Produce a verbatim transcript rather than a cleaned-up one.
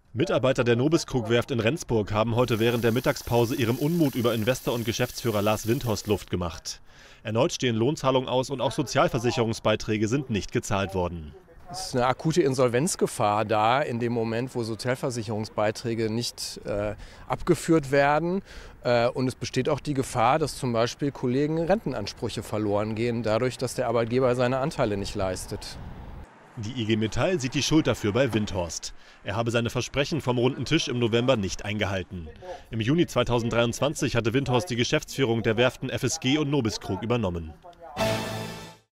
Mitarbeiter der Nobiskrug-Werft in Rendsburg haben heute während der Mittagspause ihrem Unmut über Investor und Geschäftsführer Lars Windhorst Luft gemacht. Erneut stehen Lohnzahlungen aus und auch Sozialversicherungsbeiträge sind nicht gezahlt worden. Es ist eine akute Insolvenzgefahr da, in dem Moment, wo Sozialversicherungsbeiträge nicht äh, abgeführt werden. Äh, und es besteht auch die Gefahr, dass zum Beispiel Kollegen Rentenansprüche verloren gehen, dadurch, dass der Arbeitgeber seine Anteile nicht leistet. Die I G Metall sieht die Schuld dafür bei Windhorst. Er habe seine Versprechen vom runden Tisch im November nicht eingehalten. Im Juni zweitausenddreiundzwanzig hatte Windhorst die Geschäftsführung der Werften F S G und Nobiskrug übernommen.